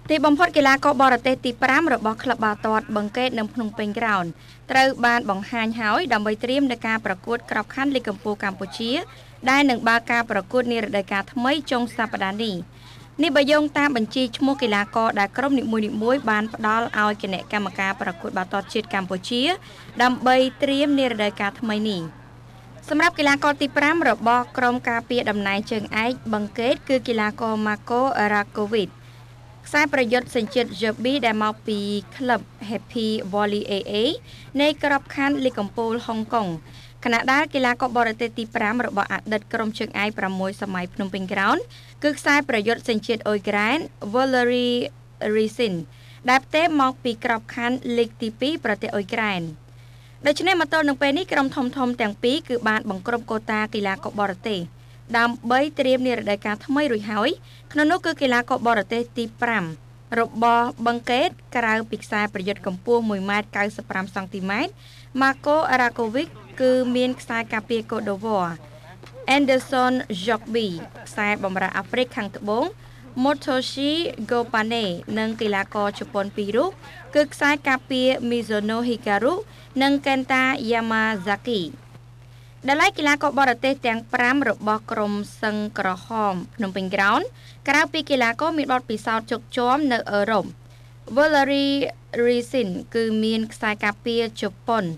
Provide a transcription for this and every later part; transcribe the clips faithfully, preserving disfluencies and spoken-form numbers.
ទីបំផុតកីឡាករបរទេសទីប្រាំរបស់ក្លឹបបាល់ទាត់បឹងកេតនៅភ្នំពេញក្រោនត្រូវបានបង្ហាញហើយដើម្បីត្រៀមនឹងការប្រកួតក្របខ័ណ្ឌលីគកំពូលកម្ពុជាដែលនឹងបើកការប្រកួតនារដូវកាលថ្មីចុងសប្តាហ៍នេះនេះបើយោងតាមបញ្ជីឈ្មោះកីឡាករដែលក្រុមនីមួយៗបានផ្ដល់ឲ្យគណៈកម្មការប្រកួតបាល់ទាត់ជាតិកម្ពុជាដើម្បីត្រៀមនារដូវកាលថ្មីនេះសម្រាប់កីឡាករទីប្រាំរបស់ក្រុមការពារតំណែងជើងឯកបឹងកេតគឺកីឡាករ Marco Rakovic ខ្សែប្រយុទ្ធសញ្ជាតិ Derby ដែលមកពីក្លឹប Happy Valley เอ เอ នៃក្របខ័ណ្ឌលីគកំពូលហុងកុងខណៈដែលកីឡាករបរទេសទីប្រាំរបស់អតីតក្រុមជើងឯកប្រាំមួយសម័យភ្នំពេញក្រោនគឺខ្សែប្រយុទ្ធសញ្ជាតិអ៊ុយក្រែន Valery Rizin ដែលផ្ទេរមកពីក្របខ័ណ្ឌលីកទីពីរប្រទេសអ៊ុយក្រែនដូច្នេះមកទល់នឹងពេលនេះក្រុមធំធំទាំងពីរគឺបានបង្ក្រប់កូតាកីឡាករបរទេសដើម្បីត្រៀមនារដូវកាលថ្មីរួចហើយក្នុងនោះគឺកីឡាករបរទេសទីប្រាំរបស់បឹងកេតក្រៅពីខ្សែប្រយុទ្ធកម្ពស់មួយម៉ែត្រកៅសិបប្រាំសង់ទីម៉ែត្រ Marco Rakovic គឺមានខ្សែការពារកូដូវ័រ Anderson Jogby ខ្សែបម្រើអាហ្វ្រិកខាងត្បូង Motoshi Gopane និងកីឡាករជប៉ុនពីររូបគឺខ្សែការពារ Mizuno Hikaru និង Kenta Yamazaki ដែលឯកីឡាករបរទេសទាំងប្រាំរបស់ក្រុមសឹងក្រហមភ្នំពេញក្រោនក្រៅពីកីឡាករមានបទពិសោធន៍ជោគជាំនៅអឺរ៉ុប Valery Rizin គឺមានខ្សែការពារជប៉ុន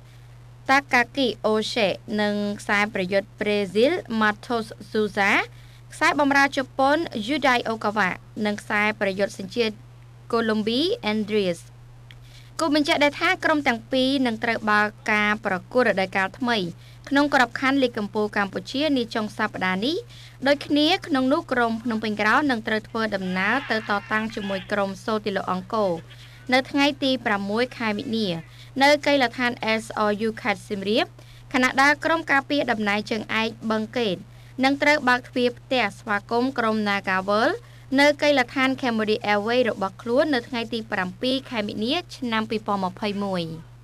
Takaki Oshie និងខ្សែប្រយុទ្ធប្រេស៊ីល Matheus Souza ខ្សែបម្រើជប៉ុន Yudai Okawa និងខ្សែប្រយុទ្ធសញ្ជាតិកូឡុំប៊ី Andreas គូបញ្ជាក់ដែរថាក្រុមទាំងពីរនឹងត្រូវបើកការប្រកួតរដូវកាលថ្មីក្នុងក្របខ័ណ្ឌលីគកំពូលកម្ពុជានាចុងសប្តាហ៍នេះដូចគ្នាក្នុងនោះក្រុមភ្នំពេញក្រោននឹងត្រូវធ្វើដំណើរទៅតតាំងជាមួយក្រុមសូទីឡូអង្គរនៅថ្ងៃទីប្រាំមួយខែមិនិនានៅកីឡដ្ឋាន เอส អារ ยู ខេត្តសៀមរាបខណៈដែលក្រុមការពារតំណែងជើងឯកបឹងកេតនឹងត្រូវបើកទ្វារផ្ទះស្វាគមន៍ក្រុម Nagawal នៅកីឡដ្ឋាន Cambodia Airways របស់ខ្លួននៅថ្ងៃទីប្រាំពីរខែមិនិនាឆ្នាំពីរពាន់ម្ភៃមួយ